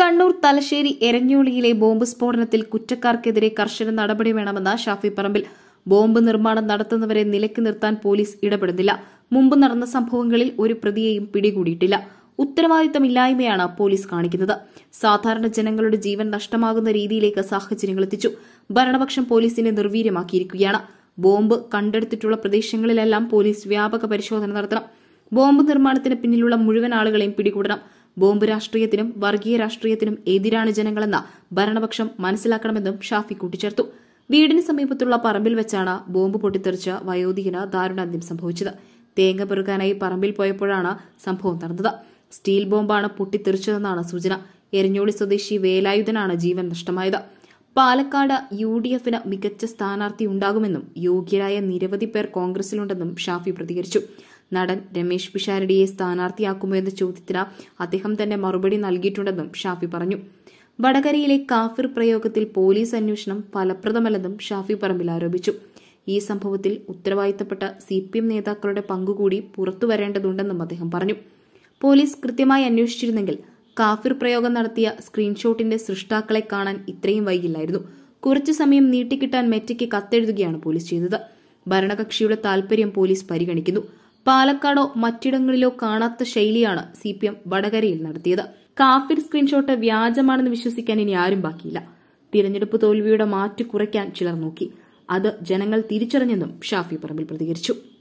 Kannur Thalassery എരഞ്ഞോളിയിലെ bomb സ്ഫോടനത്തിൽ കുറ്റക്കാർക്കെതിരെ കർശന നടപടി വേണമെന്ന ഷാഫി പറമ്പിൽ. ബോംബ് നിർമ്മാണം നടത്തുന്നവരെ നിലയ്ക്ക് നിർത്താൻ പോലീസ് ഇടപെടുന്നില്ല. മുമ്പ് നടന്ന സംഭവങ്ങളിൽ ഒരു പ്രതിയെയും പിടികൂടിയിട്ടില്ല. ഉത്തരവാദിത്തമില്ലായ്മയാണ് പോലീസ് കാണിക്കുന്നത്. സാധാരണ ജനങ്ങളുടെ ജീവൻ നഷ്ടമാകുന്ന രീതിയിലേക്ക് സാഹചര്യങ്ങൾ എത്തിച്ചു. ഭരണപക്ഷം പോലീസിനെ നിർവീര്യമാക്കിയിരിക്കുകയാണ്. ബോംബ് കണ്ടെടുത്തിട്ടുള്ള പ്രദേശങ്ങളിലെല്ലാം പോലീസ് വ്യാപക പരിശോധന നടത്തണം. ബോംബ് നിർമ്മാണത്തിന് പിന്നിലുള്ള മുഴുവൻ ആളുകളെയും പിടികൂടണം. ബോംബ് രാഷ്ട്രീയത്തിനും വർഗീയ രാഷ്ട്രീയത്തിനും എതിരാണ് ജനങ്ങളെന്ന ഭരണപക്ഷം മനസ്സിലാക്കണമെന്നും ഷാഫി കൂട്ടിച്ചേർത്തു. വീടിന് സമീപത്തുള്ള പറമ്പിൽ വെച്ചാണ് ബോംബ് പൊട്ടിത്തെറിച്ച വയോധികന് ദാരുണാന്ത്യം സംഭവിച്ചത്. തേങ്ങ പെറുക്കാനായി പറമ്പിൽ പോയപ്പോഴാണ് സംഭവം നടന്നത്. സ്റ്റീൽ ബോംബാണ് പൊട്ടിത്തെറിച്ചതെന്നാണ് സൂചന. എരഞ്ഞോളി സ്വദേശി വേലായുധനാണ് ജീവൻ നഷ്ടമായത്. പാലക്കാട് UDFന് മികച്ച സ്ഥാനാർത്ഥി ഉണ്ടാകുമെന്നും യോഗ്യരായ നിരവധി പേർ കോൺഗ്രസിലുണ്ടെന്നും ഷാഫി പ്രതികരിച്ചു. നടൻ രമേശ് പിഷാരടിയെ സ്ഥാനാർത്ഥിയാക്കുമോ എന്ന ചോദ്യത്തിന് അദ്ദേഹം തന്നെ മറുപടി നൽകിയിട്ടുണ്ടെന്നും ഷാഫി പറഞ്ഞു. വടകരയിലെ കാഫിർ പ്രയോഗത്തിൽ പോലീസ് അന്വേഷണം ഫലപ്രദമല്ലെന്നും ഷാഫി പറമ്പിൽ ആരോപിച്ചു. ഈ സംഭവത്തിൽ ഉത്തരവാദിത്തപ്പെട്ട CPM നേതാക്കളുടെ പങ്കുകൂടി പുറത്തുവരേണ്ടതുണ്ടെന്നും അദ്ദേഹം പറഞ്ഞു. പോലീസ് കൃത്യമായി അന്വേഷിച്ചിരുന്നെങ്കിൽ കാഫിർ പ്രയോഗം നടത്തിയ സ്ക്രീൻഷോട്ടിന്റെ സൃഷ്ടാക്കളെ കാണാൻ ഇത്രയും വൈകില്ലായിരുന്നു. കുറച്ചു സമയം നീട്ടിക്കിട്ടാൻ മെറ്റയ്ക്ക് കത്തെഴുതുകയാണ് പോലീസ് ചെയ്തത്. ഭരണകക്ഷിയുടെ താൽപര്യം പോലീസ് പരിഗണിക്കുന്നു. പാലക്കാടോ മറ്റിടങ്ങളിലോ കാണാത്ത ശൈലിയാണ് CPM വടകരയിൽ നടത്തിയത്. കാഫിർ സ്ക്രീൻഷോട്ട് വ്യാജമാണെന്ന് വിശ്വസിക്കാൻ ഇനി ആരും ബാക്കിയില്ല. തിരഞ്ഞെടുപ്പ് തോൽവിയുടെ മാറ്റ് കുറയ്ക്കാൻ ചിലർ നോക്കി. അത് ജനങ്ങൾ തിരിച്ചറിഞ്ഞെന്നും ഷാഫി പറമ്പിൽ പ്രതികരിച്ചു.